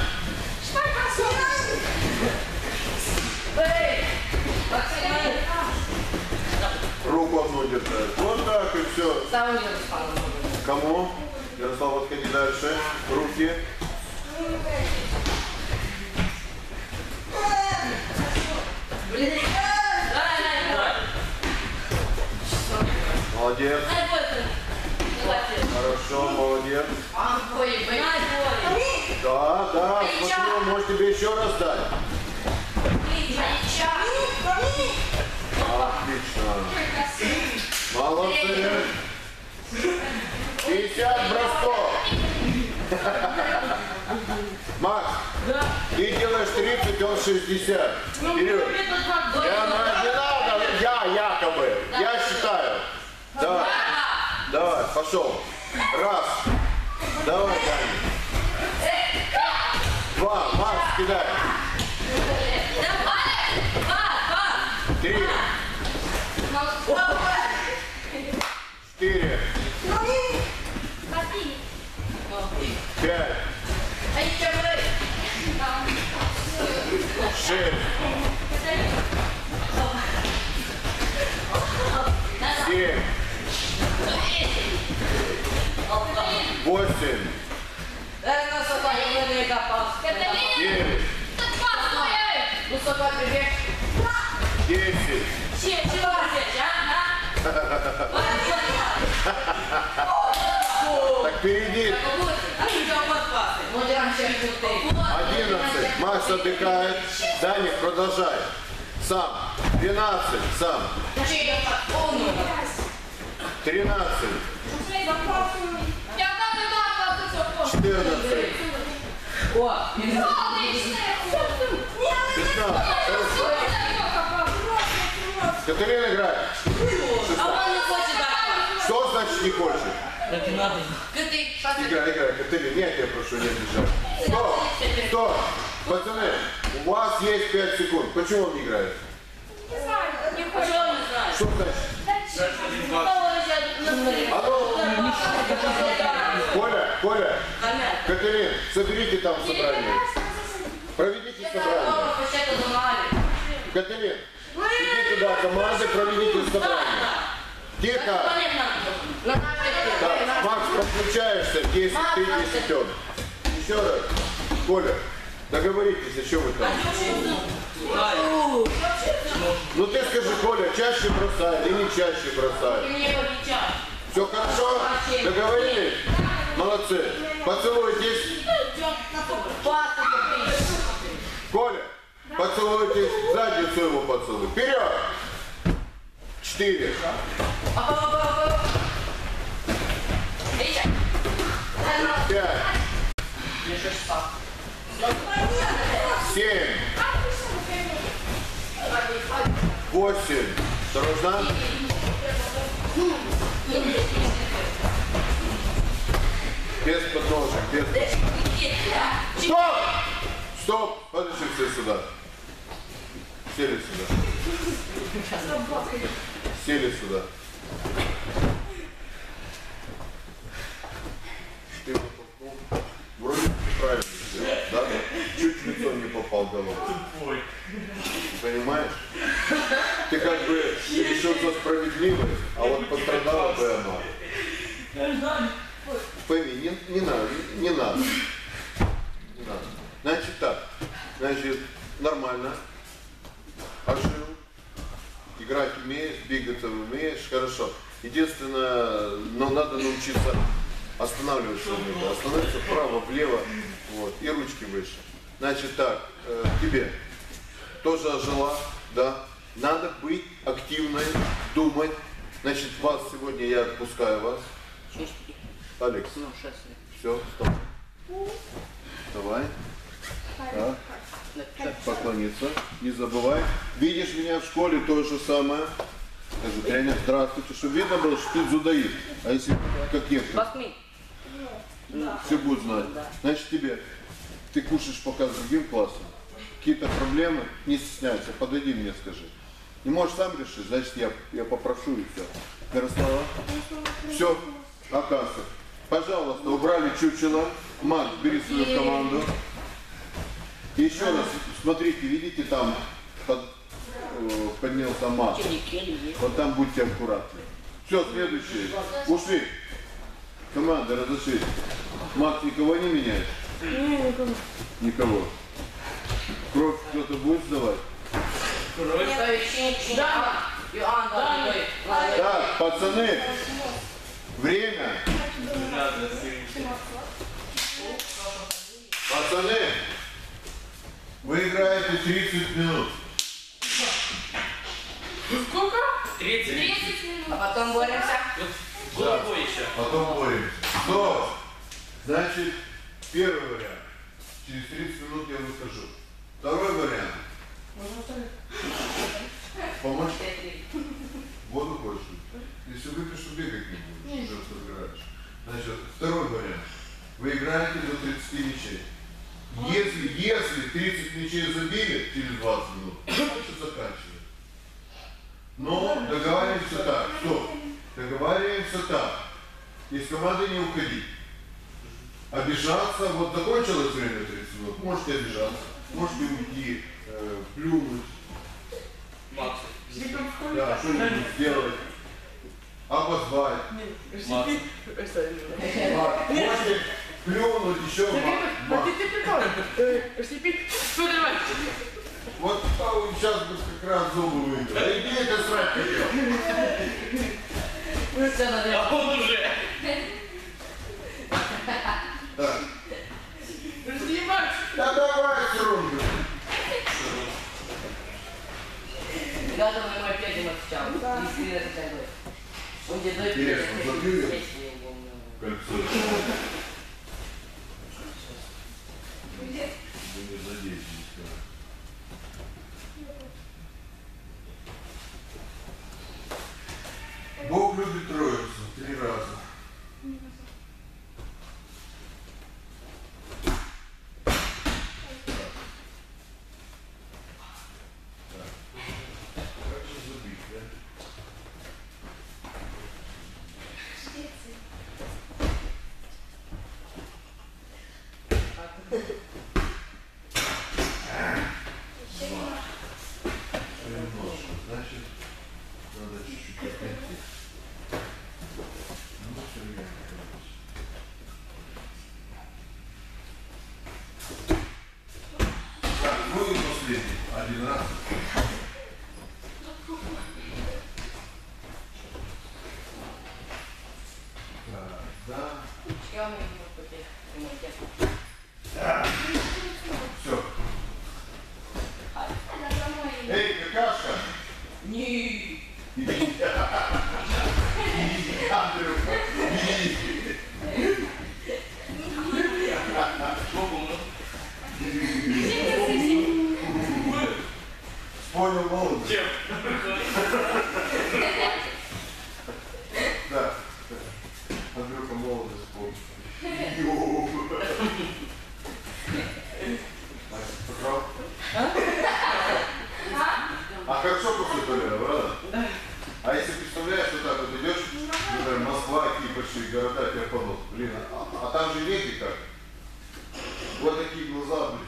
Руку одну держать. Вот так и все. Сам Ярослав. Кому? Ярослав, отходи дальше. Руки. Блин. Давай, давай. Молодец. Хорошо, молодец. Ой, ой. Да, да, смотрю, может тебе еще раз дать. Отлично. Молодцы. пятьдесят бросков. Макс, ты делаешь тридцать, он шестьдесят. Вперед. Я, не надо, я якобы. Я считаю. Давай. Давай, пошел. Раз. Давай, Даня. Два. Макс, кидай. Три. Четыре. Пять. Шесть. Семь. Восемь. Девять. Десять. Так впереди. Одиннадцать. Макс отдыхает. Даник, продолжай. Сам. Двенадцать. Сам. Тринадцать. Четырнадцать. Пятнадцать. Катерина играет. Что значит не хочет? Так и надо. Играй, играй, Катерина, я тебя прошу не обижать. Стоп, стоп, пацаны, у вас есть пять секунд. Почему он не играет? Что значит? А ну, Коля, Коля, Катерин, соберите там собрание. Проведите собрание. Катерин, иди туда, команды, проведите собрание. Тихо. Так, Макс, подключаешься. десять, ты, десять, он. Еще раз. Коля, договоритесь, о чем вы там? Ну ты скажи, Коля, чаще бросай или не чаще бросай? Все хорошо? Договорились? Молодцы. Поцелуйтесь. Коля, поцелуйтесь. Задницу ему поцелуй. Вперед. Четыре. Пять. Семь. Восемь. Осторожно. Без подножек, без... Стоп! Стоп! Подожди, все сюда. Сели сюда. Сели сюда. Ты попал. Вроде правильно сделал, да? Чуть в лицо не попал головой. Ой. Понимаешь? Ты как бы решил за справедливость, а вот пострадала бы она. Я знаю. Пойми, не, не надо, не, не надо. Не надо. Значит так, значит, нормально. Ожил. Играть умеешь, двигаться умеешь, хорошо. Единственное, но надо научиться останавливаться иногда. Остановиться вправо, влево, вот, и ручки выше. Значит так, э, тебе тоже ожила, да. Надо быть активной, думать. Значит, вас сегодня я отпускаю вас. Алекс, Ну, шесть лет. все, стоп. Давай. Так, поклониться. Не забывай. Видишь меня в школе, то же самое. Скажи, тренер, здравствуйте. Чтобы видно было, что ты дзюдоист. А если как некоторые, Восьми. все будут знать. Значит, тебе, ты кушаешь пока с другим классом. Какие-то проблемы, не стесняйся, подойди мне, скажи. Не можешь сам решить, значит, я, я попрошу и все. Ярослава? Все, Акасов. Пожалуйста, убрали чучело. Марк, бери свою команду. И еще раз, смотрите, видите, там под, э, поднялся мат. Вот там будьте аккуратны. Все, следующее. Ушли. Команда, разошлись. Мат, никого не меняешь? Никого. Никого. Кровь кто-то будет сдавать? Кровь. Да. Иоанн, да. Так, пацаны, время. Надо сыграть. Пацаны, вы играете тридцать минут. Сколько? тридцать. тридцать минут. А потом боремся. Головой еще. Потом боремся. Стоп! Значит, первый вариант. Через тридцать минут я выхожу. Второй вариант. Помочь? Воду хочешь? Если выпьешь, то бегать не будешь, уже разбираешь. Значит, второй вариант. Вы играете до тридцати мячей. Если, если тридцать мячей забили через двадцать минут, лучше заканчивать. Но договариваемся так. Стоп. Договариваемся так. Из команды не уходить. Обижаться, вот закончилось время тридцать минут, можете обижаться, можете уйти, э, плюнуть, Макс. да, что-нибудь сделать, обозвать. Макс. Марк, можете плюнуть еще. Марк. Ты прикольно. Слепить. Что давай? Вот а, он сейчас бы как раз зубы выиграл. Да иди это срать хотел. Все, надо. А он уже. Так. Снимать. Да давай, Срунга. Ребята, мы опять им отвечал. Искренне отвечал. Он где дает Интересно, песни, забили? песни, я помню. Кольцо. Вы не задействуете. Бог любит троицу три раза. Как же забить, да? Немножко, значит, надо чуть-чуть отойти. Ну, все верно, короче. Так, ну и последний. Один раз. Так, да. Я умею пойти. Все. Надо домой. Эй, какашка! Не. Иди. Иди, Андрюха. Иди. Сколько мы? Понял, молодец. Чем? Да. Андрюха молодец, помню. А хорошо после туалета, правда? Да. А если представляешь, вот так вот идешь, например, Москва, какие большие города, тебя понос, блин, а, а там же нет никак. Вот такие глаза, блин.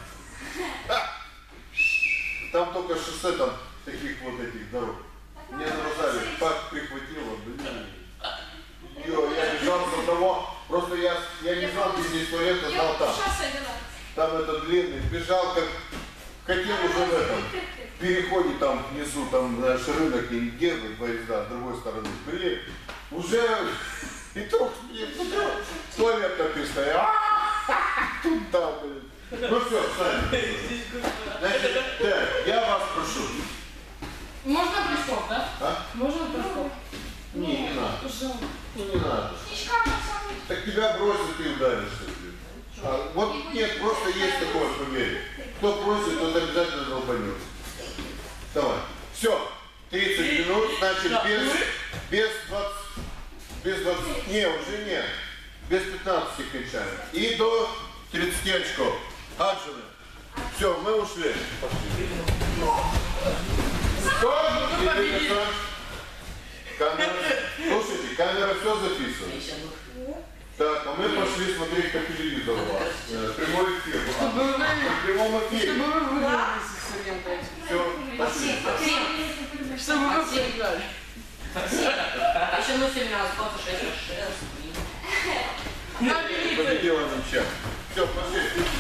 Там только шоссе, там таких вот этих дорог. Мне на Розале так прихватило, блин. Ё, я бежал с одного, просто я, я не знал, где здесь туалет, я знал там. Там это длинный, бежал как, хотел уже в этом, в переходе там внизу, там, знаешь, рынок, и где поезда, с другой стороны. Блин, уже, и тут, и туда, туалет написано, а туда, блин. Ну все, сами. Значит, так, я вас прошу. Можно прыжков, да? А? Можно прыжков? Не, не надо. Пожалуйста. Ну не надо. Так тебя бросят и ударишься. А, вот нет, просто есть такое поверье. Кто просит, тот обязательно долбанется. Давай. Все. тридцать минут, значит без, без двадцати, без двадцати, не, уже нет. Без пятнадцати кончаем. И до тридцати очков. Аджины. Все, мы ушли. Пошли. Стоп! Камера, слушайте, камера все записывает. Так, а мы пошли смотреть по телевизору вас. Прямой эфир. В прямом эфире. Чтобы вы выиграли с Сергеем. Все, пошли. Чтобы вы выиграли. Еще ну семнадцать, сколько шесть, шесть. Победила ничем. Все, пошли.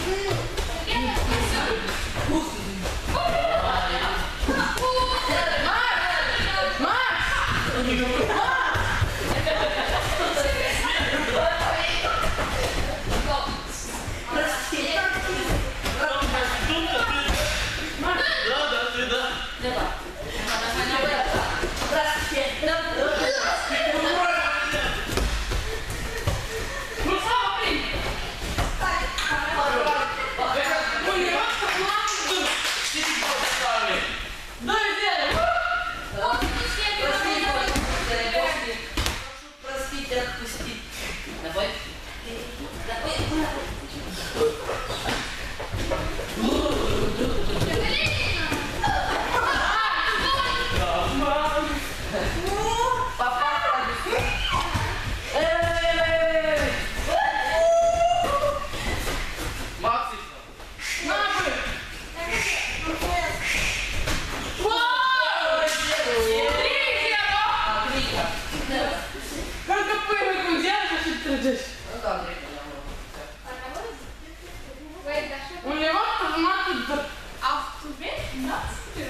У него автомат. А в тебе пятнадцать?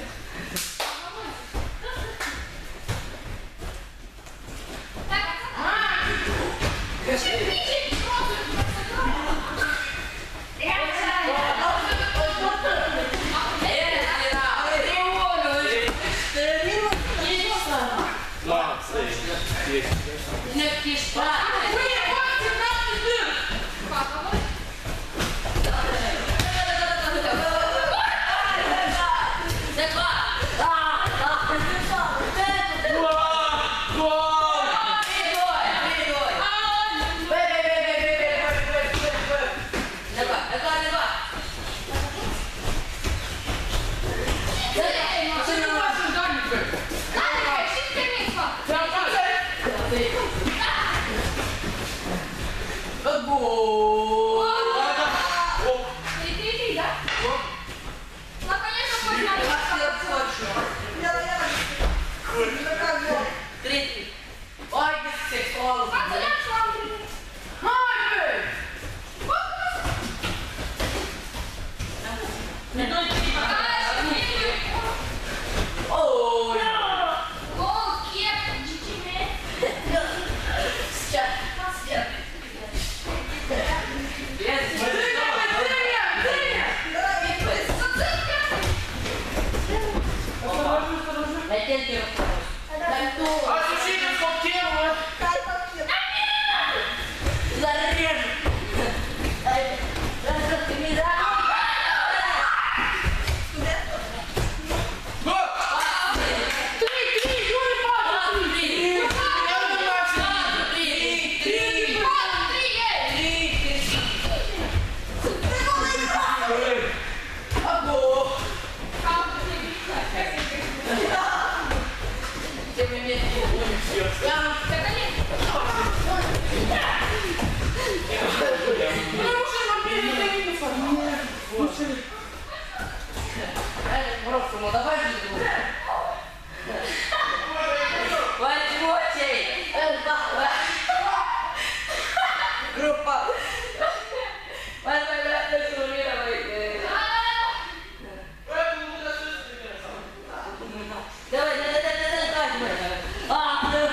Oh, grupa. Vai, vai, vai, vai, tu mira, vai. Давай, давай, давай, давай, давай. А, да.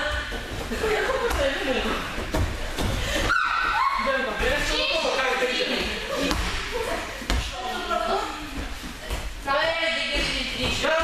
Давай, двигайся, двигайся.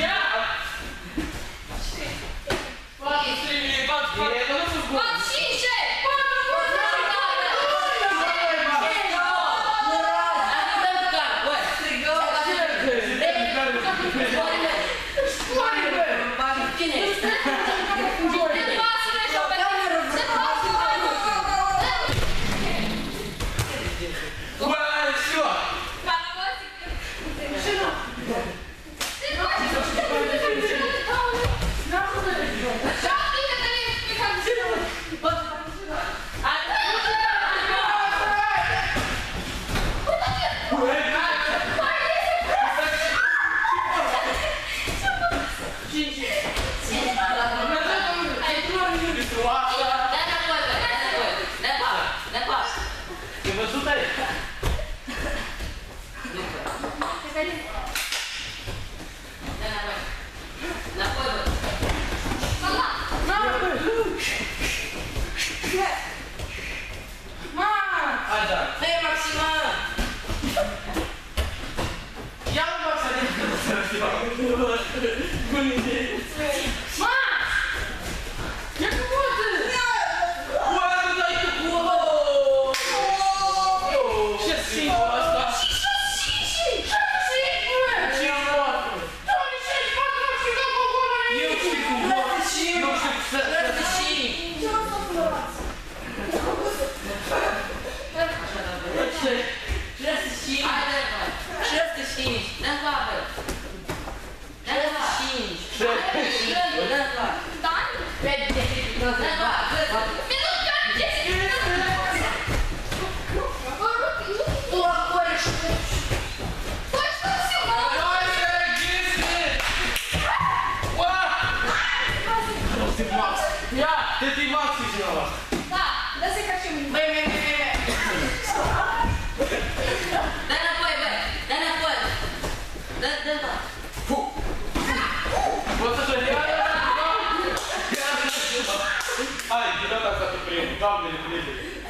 Ты ты Макс взяла? Да, да закачу мне. Дай напой, бэй, дай напой. Дай, дай, дай. Фу. Вот это реально. Ай, тебя так это прием. Там или ближе.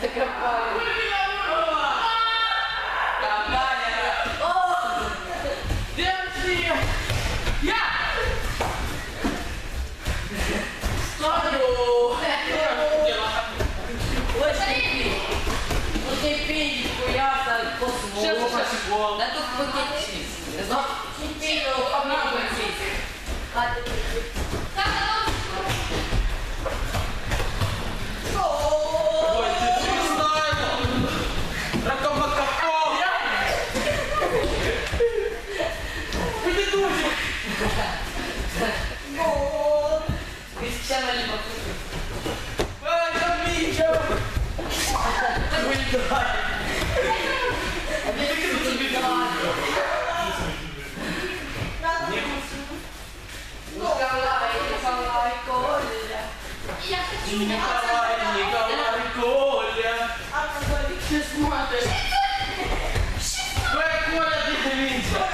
Да тут пакетчик. Но теперь попробуйте. Ой, ты фристайл! Ракомакапо! Иди душик! Крестьяна либо кушай. Ай, там Митя! Вылетай! Николай, Николай, Коля. Я хочу. Николай, Николай, Коля! Ты смотришь. Ой, Коля, ты дивися!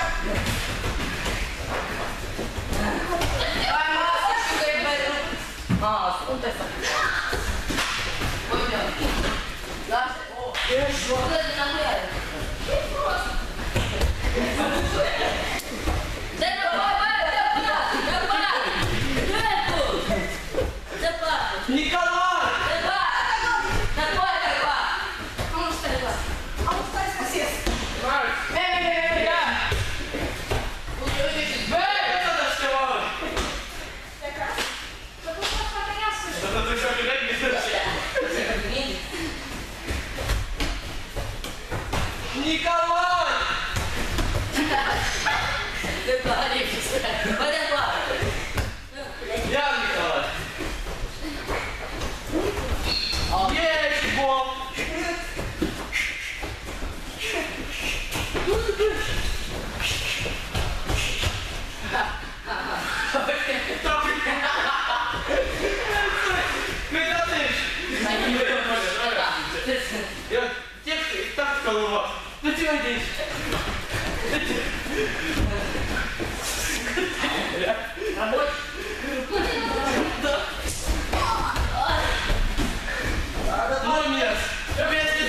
Ай, масочку дай беру. Маску, он так. Пойдем. Даша, о, что это такое? Дай Николай! Николай! Я Николай! Есть бог! Когда ты? расколовать. Ну ты надеюсь. Ну нет. Вместе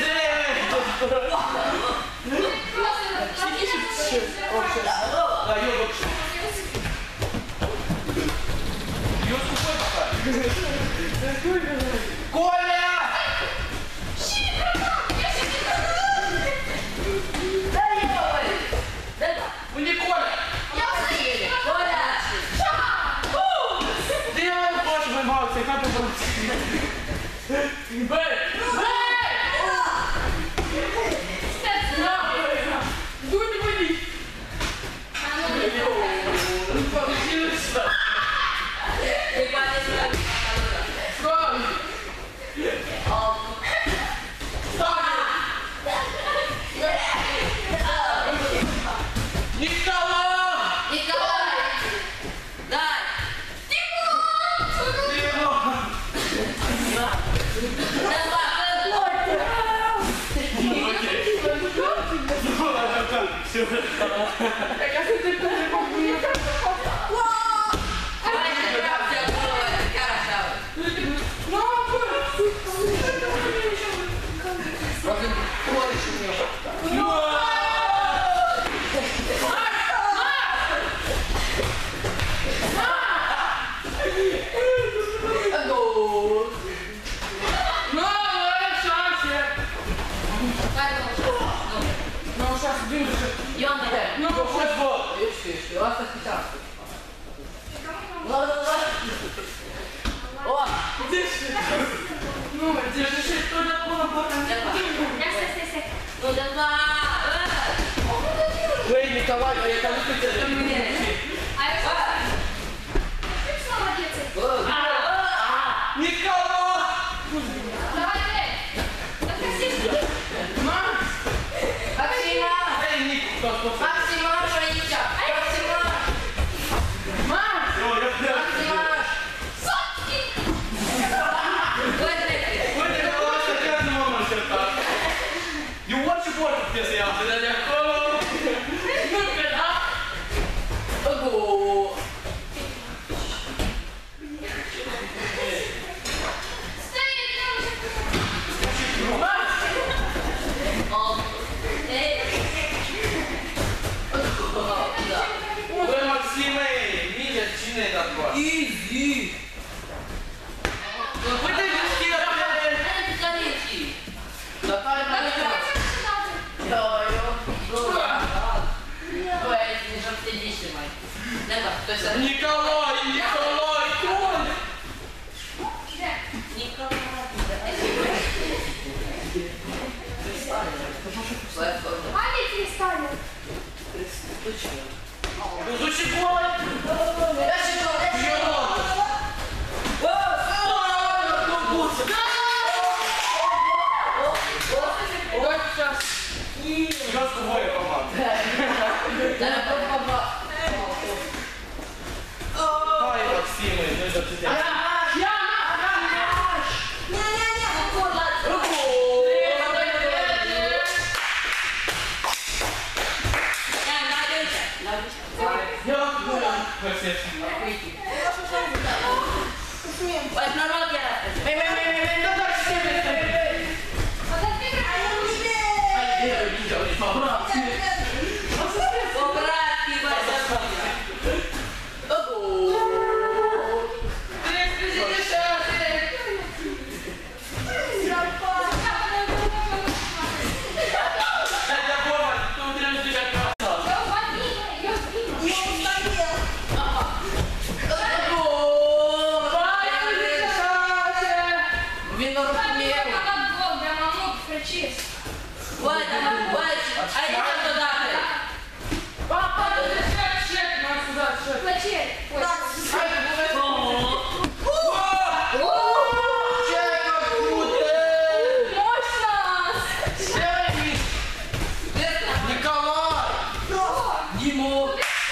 да, ёбок. Её скупой пока. Коля! Ну не Коля! Ты его хочешь, мой малый, ты как бы был. Бэй! Бэй! Дуй, не буди! Не получилось! Скоро! Николай! Николай! Дай! Все. Я хочу тоже побыть. Ну, хоть вот. Видишь, у вас так сейчас. Ладно, ладно. О, Ну, держи, что такое потом. ну давай. Эй, Николай, а я там хотел. Николай! Максима! Эй, Ник, кто, кто, кто? Максима, Шаича! Максима! Всё, я прям- Максима! Ой, Николай, совсем не могу считать. You watch your boy, если я тебе не открою. Ну-ка, да? Ого! Ой, Максиме, Миля, чины такое. Изи! Вы ты не Это пистолетки! Давай, давай, давай! Ой, это не жовтый снимай. Давай, то есть... Николай, Николай, Коля! Ну, звучит Коля! Вот сейчас. Жестко воля команда. Ай, Максиме, ну это ты. Я буду. Ой, нормально я. Эй, эй, эй, эй, эй, давай, себе, эй, эй. Видел, не побрал. Поправки, Вася. Ого. Это Боба, ты утрем тебя красавчик. Він на руку міру. Ой, давай, ой, а я там додати. Папа, чек, чек, нам сюда, чек. Николай! Диму.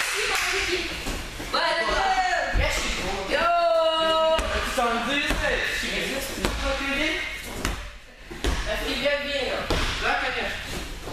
Йоу. Это сам зависает. Смотри, Я в тебя верю. да, конечно.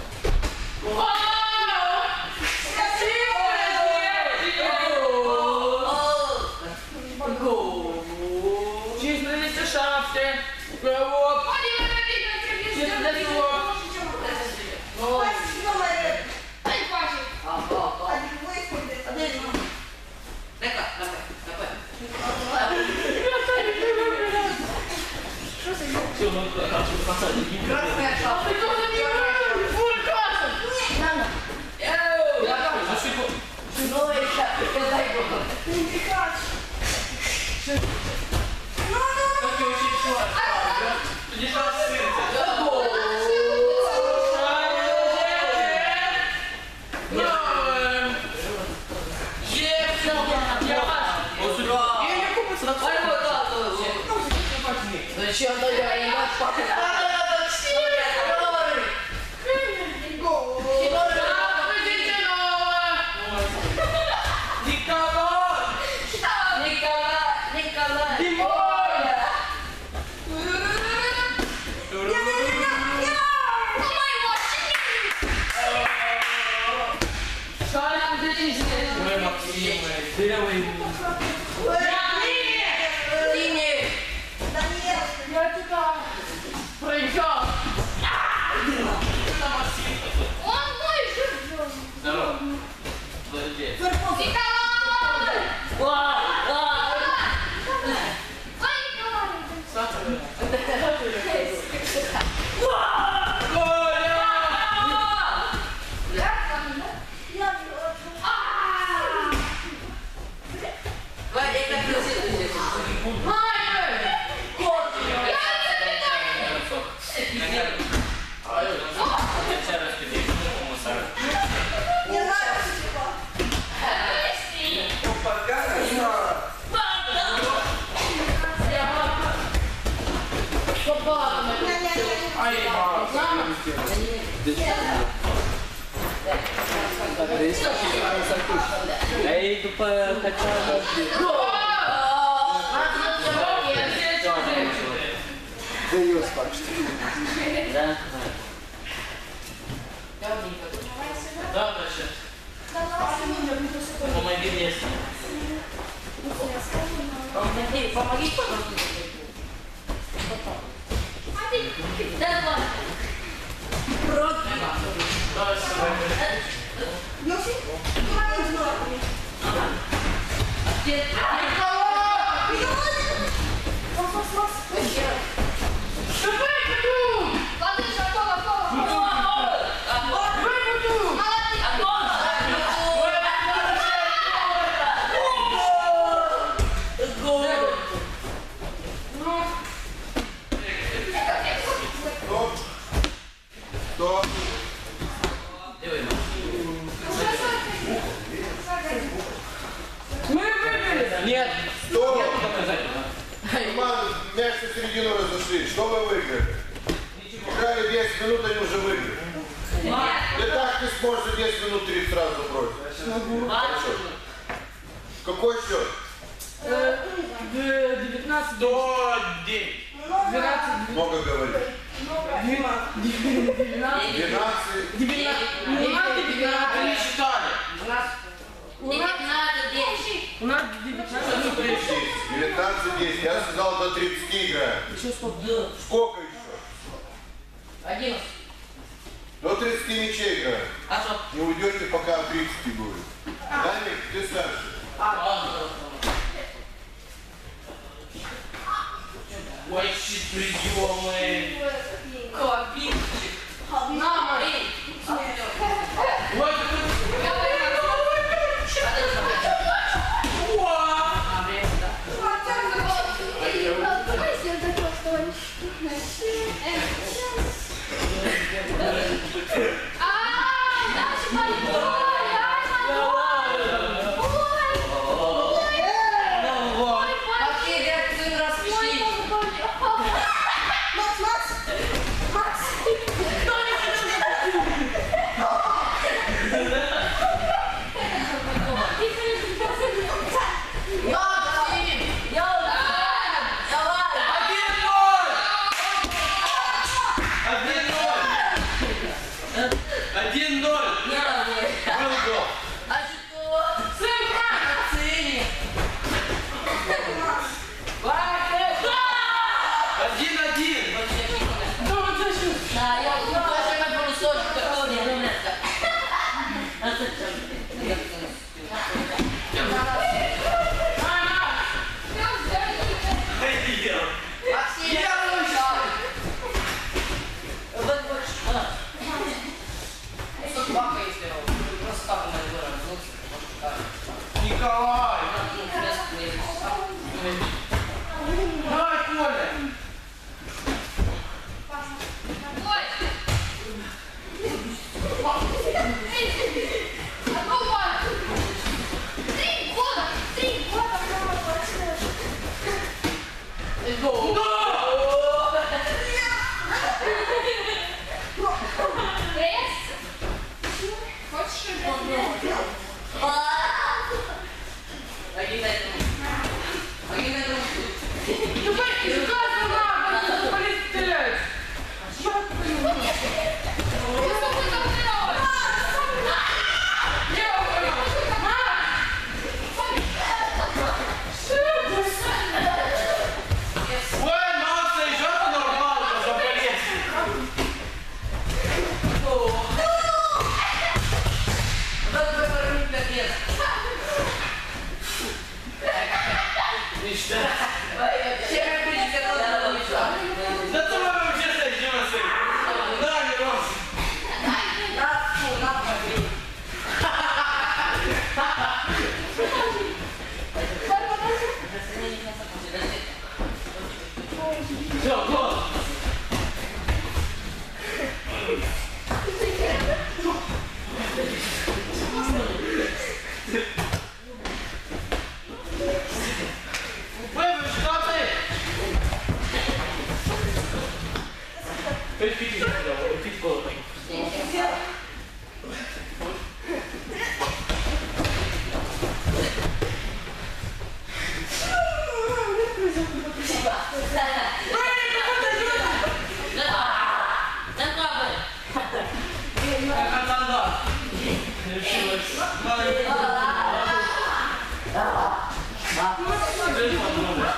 Зачем тогда я не папа? Я туда проезжал. Он мой же. Здорово. Подожди. Николай! Ва, ва. Ой, Николай! Саша. Я иду по качалу. Даю спать. Да. Завтра сейчас. Помоги мне. Помоги, помоги, пожалуйста. Давай. Давай с собой. Воды, Жакова, Кова. Кто? Нет. Кто? Команды мяч на середину разошли. Что вы выиграли? Играли десять минут, они уже выиграли. Ты так не сможешь десять минут тридцать сразу бросить. Хорошо. Какой счет? девятнадцать. До девять. двенадцать. Много говоришь. двенадцать. двенадцать. двенадцать. Они считали. девятнадцать, десять. У нас девятнадцать. девятнадцать десять. Я сказал до тридцати играем. Еще сколько? Сколько еще? Одиннадцать. До тридцати мячей играем. А что? Не уйдете, пока тридцать будет. Даник, ты старше. Ой, приемы. Копинчик. На, Марин. Ой, Ай, наши больной, ай, мой. Какие реакции раз пришли? Макс, Макс, Макс. один ноль. Был гол. А что? Цени. Один один. Да, я тоже на полусотку такого не знаю. А зачем? Максим, я выиграл. Вот вот что. Что бака если просто так на него разлучить. Николай. Давай, Коля. Три года, три года. Гол! Решилась. Маленькая. Здесь подумай.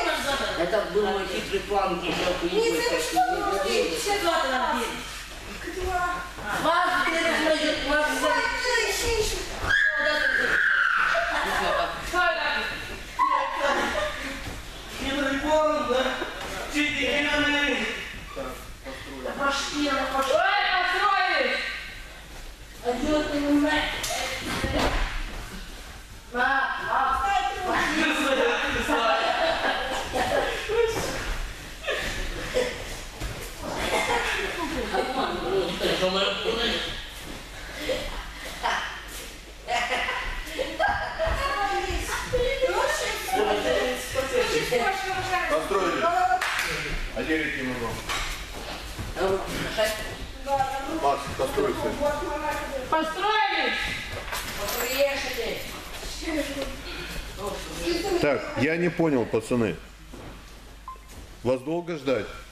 Это был мой хитрый план, где я Не появилась. знаю, что вы делаете. Что ты нам делаешь? Макс, ты не смотришь, Макс, Не наливал, да? Чики, не налей. пошли, она пошли. Ой, построились! А что ты не знаешь? На, Макс, Построили. А делить не могу. Макс, постройся. Построились! Так, я не понял, пацаны. Вас долго ждать?